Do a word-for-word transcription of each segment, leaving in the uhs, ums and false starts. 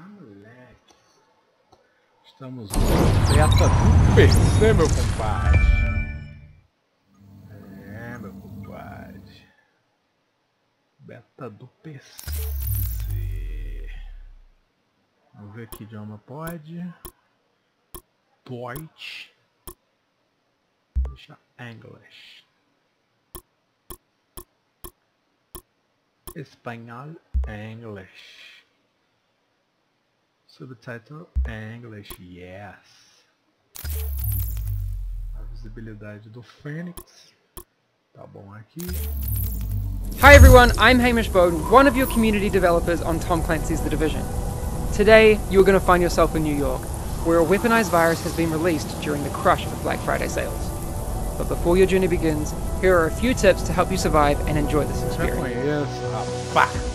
moleque. Estamos no beta do P C, meu compadre. É, meu compadre. Beta do P C. Vamos ver que idioma pode. Deutsch. Deixa English. Espanhol, English. Subtitle, English, yes. A visibilidade do Fênix. Tá bom aqui. Hi everyone, I'm Hamish Bowden, one of your community developers on Tom Clancy's The Division. Today, you're going to find yourself in New York, where a weaponized virus has been released during the crush of Black Friday sales. But before your journey begins, here are a few tips to help you survive and enjoy this experience. Já conheço, rapaz.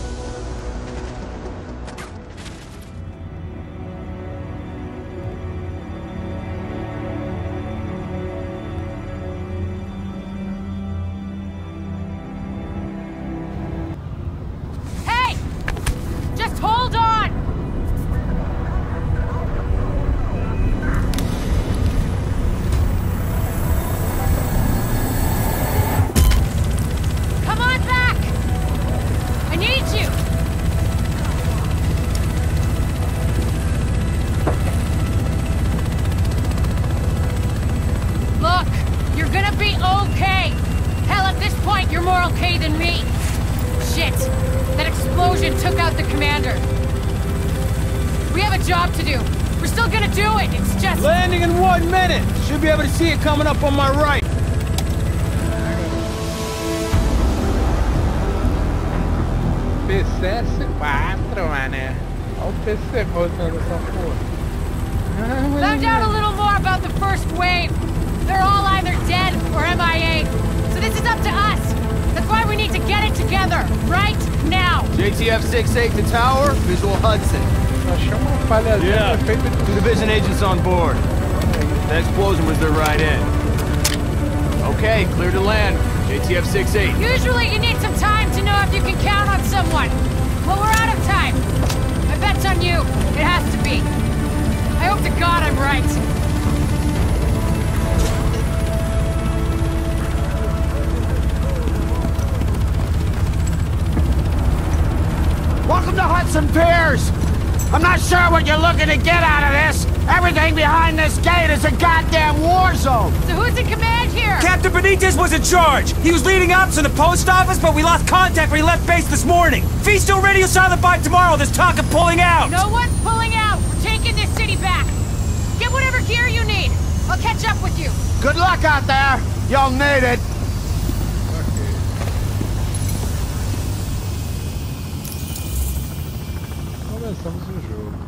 See it coming up on my right. P C S quatro, mané. Olha o P C voltando essa porra. Found out a little more about the first wave. They're all either dead or M I A. So this is up to us. That's why we need to get it together, right now. J T F six eight to tower, visual Hudson. Yeah, two division agents on board. The explosion was their right in. Okay, clear to land. J T F six eight. Usually you need some time to know if you can count on someone. Well, we're out of time. My bet's on you. It has to be. I hope to God I'm right. Welcome to Hudson Piers. I'm not sure what you're looking to get out of this. Everything behind this gate is a goddamn war zone! So who's in command here? Captain Benitez was in charge! He was leading ops in the post office, but we lost contact when he left base this morning! If he's still radio silent by tomorrow, there's talk of pulling out! No one's pulling out! We're taking this city back! Get whatever gear you need! I'll catch up with you! Good luck out there! You'll need it! Começamos o jogo.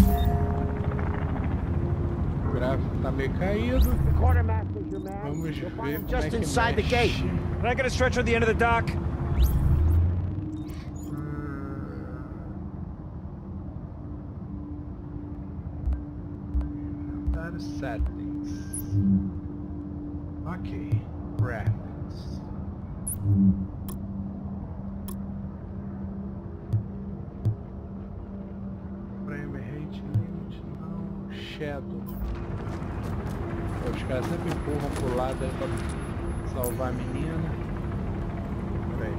O gráfico tá meio caído. Vamos ver como é que inside the gate. Can I get a stretcher at the end of the dock? That is settings. Ok, graphics. Frame rate limit não. Shadow. Os caras sempre empurram pro lado aí pra salvar a menina. Peraí.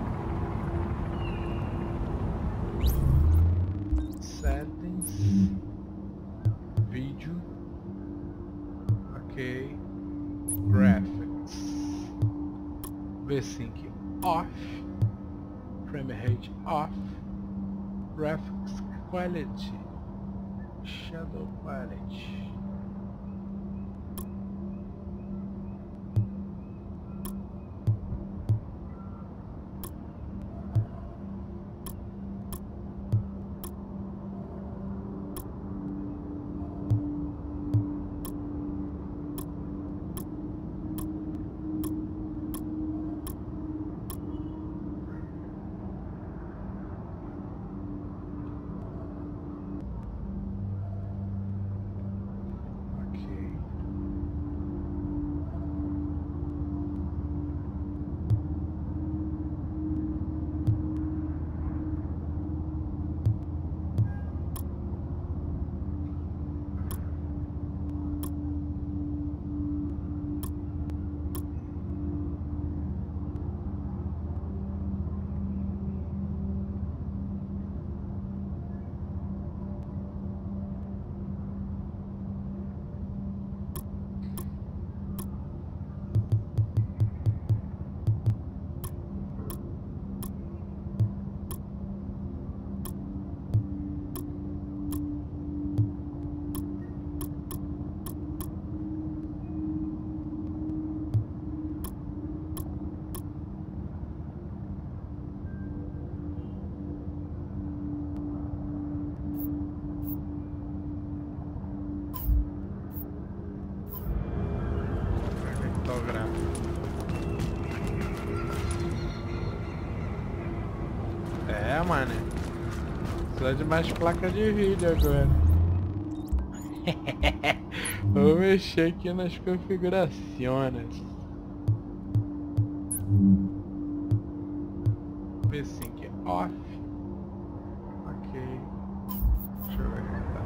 Settings. Vídeo. Ok. Graphics. V cinco off. Frame rate off. Graphics quality. Shadow quality. É, mano. Precisa de mais placas de vídeo agora. Vou mexer aqui nas configurações. V-Sync off. Ok. Deixa eu ver como tá.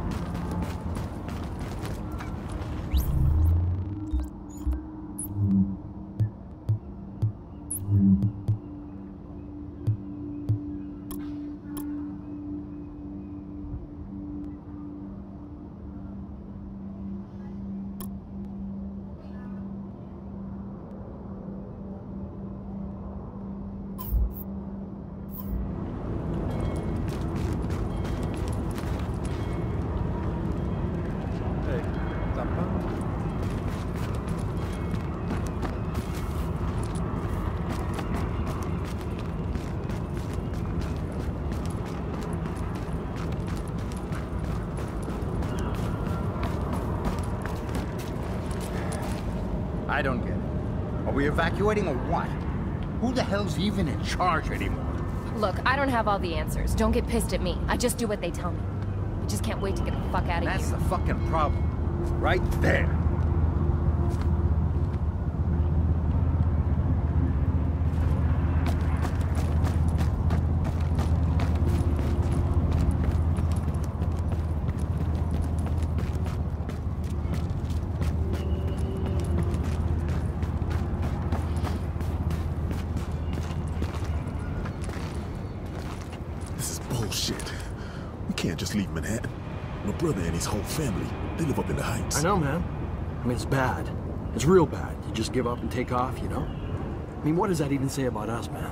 I don't get it. Are we evacuating or what? Who the hell's even in charge anymore? Look, I don't have all the answers. Don't get pissed at me. I just do what they tell me. I just can't wait to get the fuck out of here. That's the fucking problem. Right there. Just leave Manhattan. My brother and his whole family, they live up in the Heights. I know, man. I mean, it's bad. It's real bad. You just give up and take off, you know? I mean, what does that even say about us, man?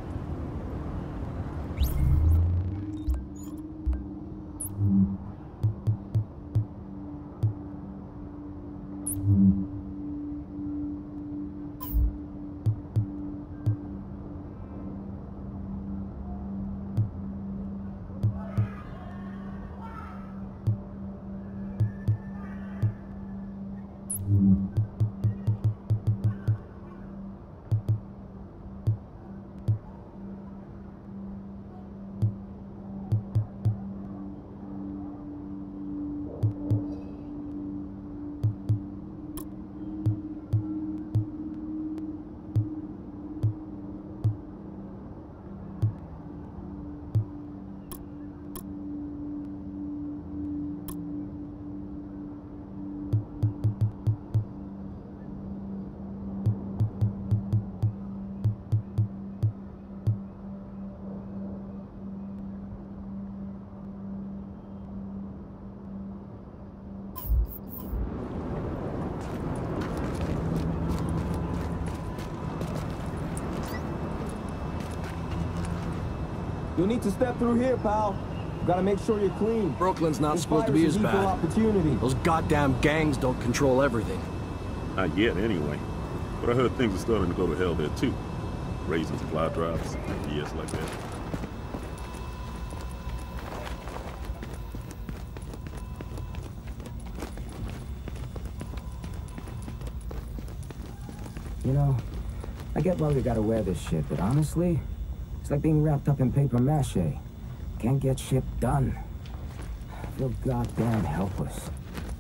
You'll need to step through here, pal. Gotta make sure you're clean. Brooklyn's not This supposed to virus be is as equal bad. Opportunity. Those goddamn gangs don't control everything. Not yet, anyway. But I heard things are starting to go to hell there, too. Raising supply drives, B S like that. You know, I get why we gotta wear this shit, but honestly, it's like being wrapped up in paper mache. Can't get shit done. I feel goddamn helpless.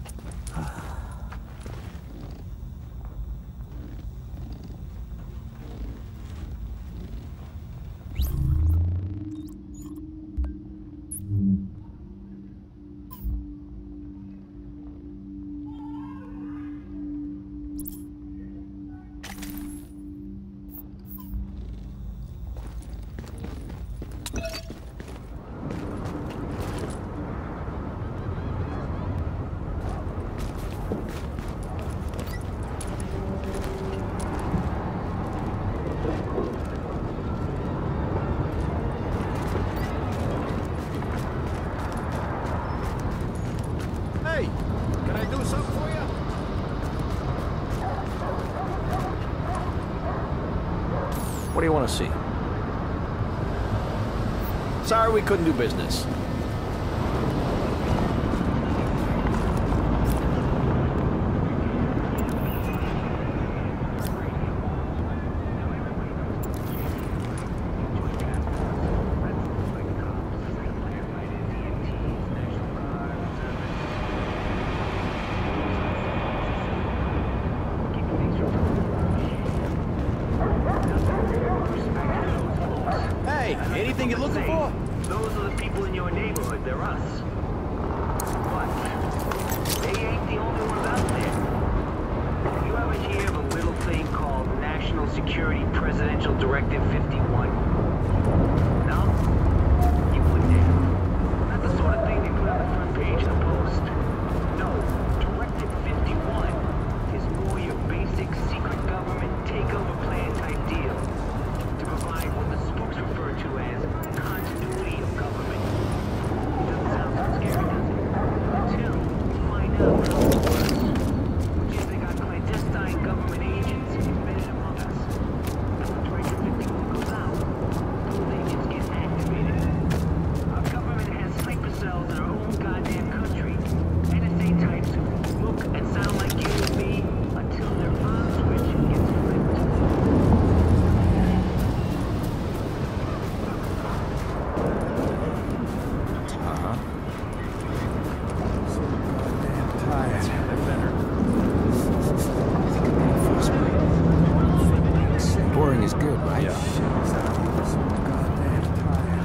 What do you want to see? Sorry we couldn't do business. Anything you're looking for? Those are the people in your neighborhood. They're us. But they ain't the only ones out there. You ever hear of a little thing called National Security Presidential Directive fifty-one? No? You wouldn't have. Not the sort of thing they put on the front page of the Post. No, Directive fifty-one is more your basic secret government takeover plan type deal to provide what the spooks refer to as continuity of government. Doesn't sound so scary, does it? Until you find out how it works. Which is they got clandestine government agents embedded among us. And when Directive fifty-one goes out, those agents get activated. Our government has sleeper cells in our own goddamn country. N S A types who look and sound like you and me until their on switch gets flipped. Uh-huh. So goddamn tired. Boring is good, right? Yeah. So goddamn tired.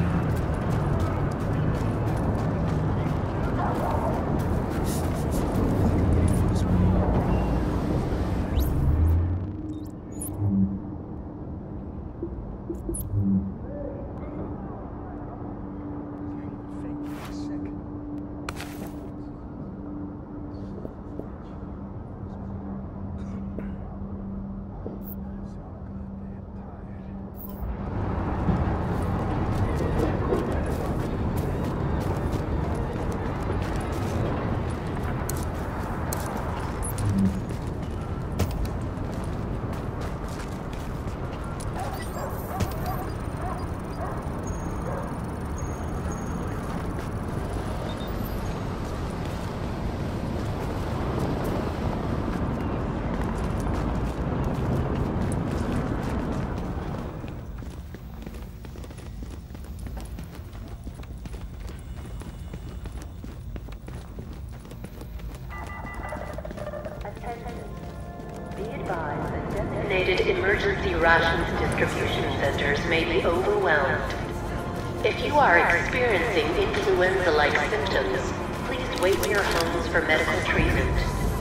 Designated emergency rations distribution centers may be overwhelmed. If you are experiencing influenza-like symptoms, please wait in your homes for medical treatment.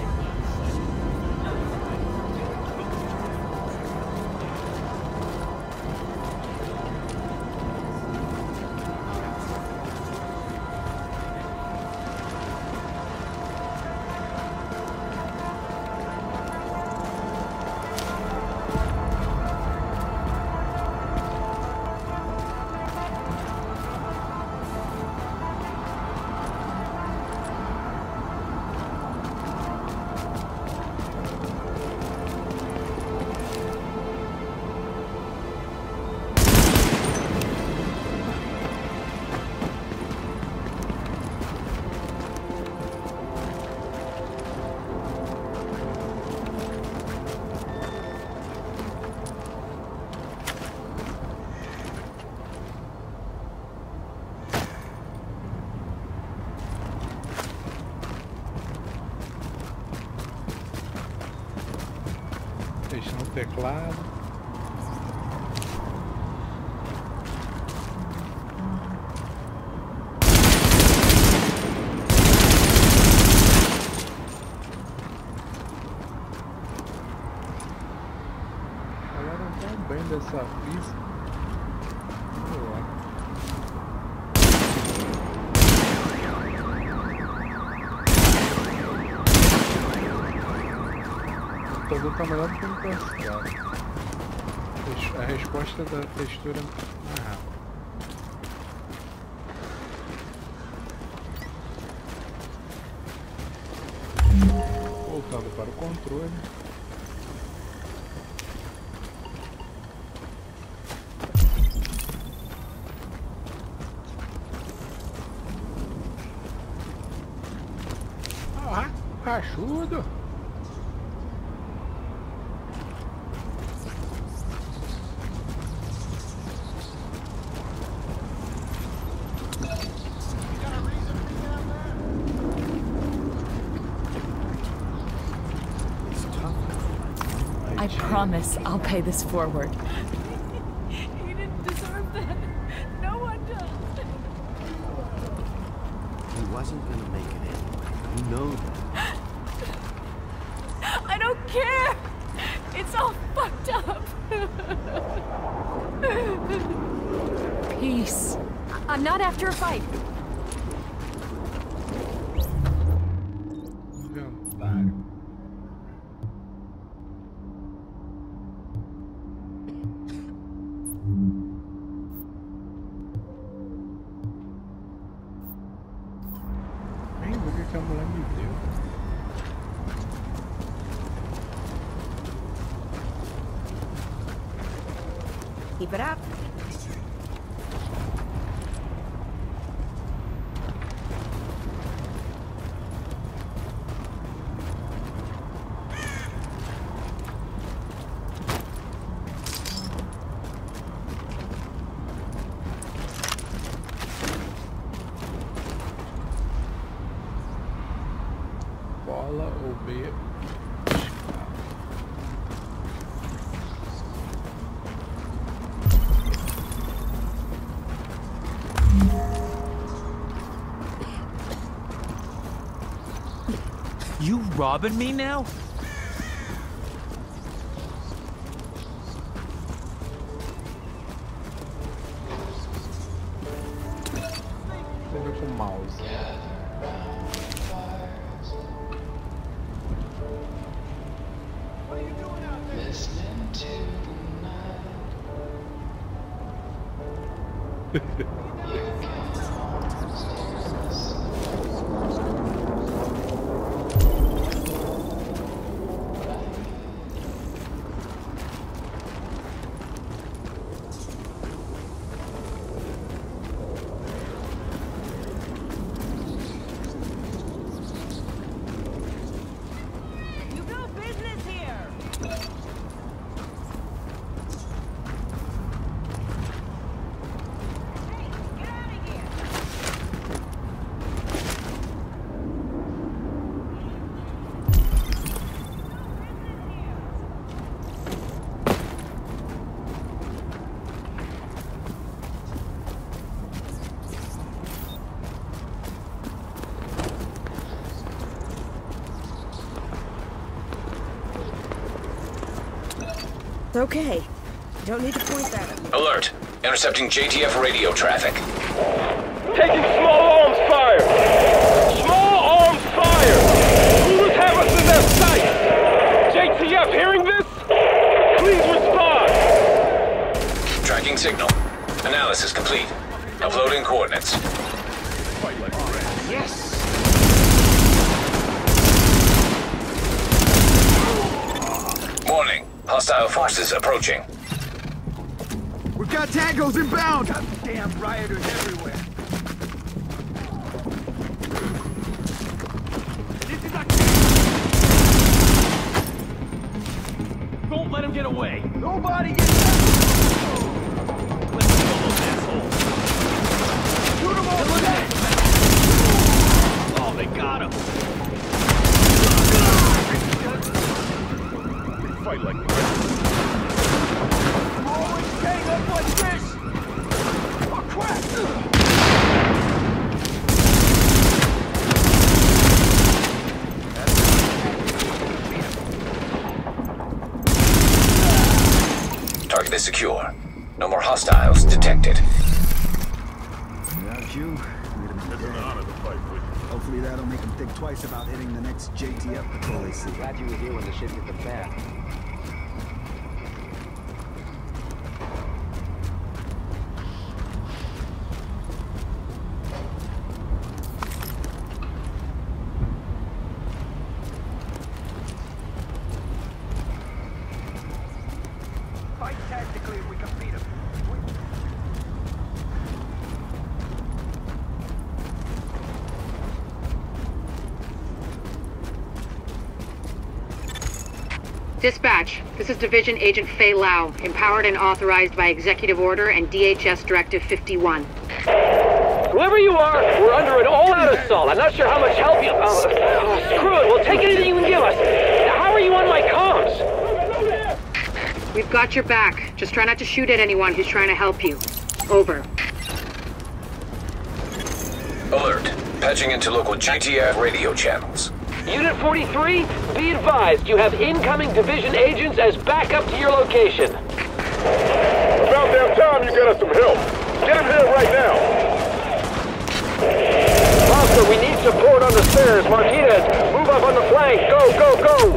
Deixando o teclado. Falaram tão bem dessa pista. O computador tá melhor do que no P S quatro. A resposta da textura é mais rápida. Voltando para o controle. Ah, rachudo! I promise I'll pay this forward. He didn't deserve that. wasn't gonna make it anyway. You know that. I don't care! It's all fucked up! Peace. I'm not after a fight. Keep it up. Bola ou B? You robbing me now? Pega com o mouse. Listening to the night. Okay. You don't need to point that at me. Alert. Intercepting J T F radio traffic. Taking small arms fire! Small arms fire! Who's have us in their sights? J T F hearing this? Please respond! Tracking signal. Analysis complete. Uploading coordinates. Yes! Warning. Hostile forces approaching. We've got tangos inbound! Damn rioters everywhere! Don't let him get away! Nobody gets Let's kill those assholes! Shoot them all dead! Oh, they got him! Fight like this. I'm always staying up like this! Oh, crap! Target is secure. No more hostiles detected. Without you, we'd have been dead. Hopefully that'll make them think twice about hitting the next J T F patrol they see. Glad you were here when the shit hit the fan. Fight tactically if we can beat them. Dispatch, this is Division Agent Fei Lau, empowered and authorized by Executive Order and D H S Directive fifty-one. Whoever you are, we're under an all-out assault. I'm not sure how much help you... Uh, screw it, we'll take anything you can give us. Now, how are you on my comms? We've got your back. Just try not to shoot at anyone who's trying to help you. Over. Alert. Patching into local J T F radio channels. Unit forty-three, be advised you have incoming division agents as backup to your location. About damn time you get us some help. Get him here right now. Oscar, we need support on the stairs. Martinez, move up on the flank. Go, go, go!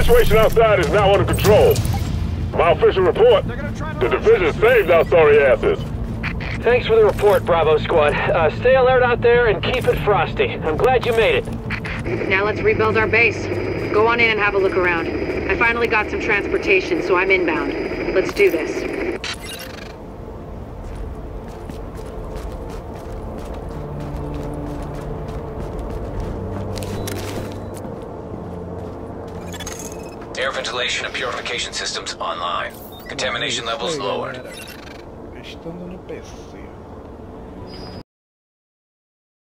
situation outside is now under control. My official report, the division saved our sorry asses. Thanks for the report, Bravo Squad. Uh, stay alert out there and keep it frosty. I'm glad you made it. Now let's rebuild our base. Go on in and have a look around. I finally got some transportation, so I'm inbound. Let's do this. Air ventilation and purification systems online. Contamination levels lowered. Estando no P C.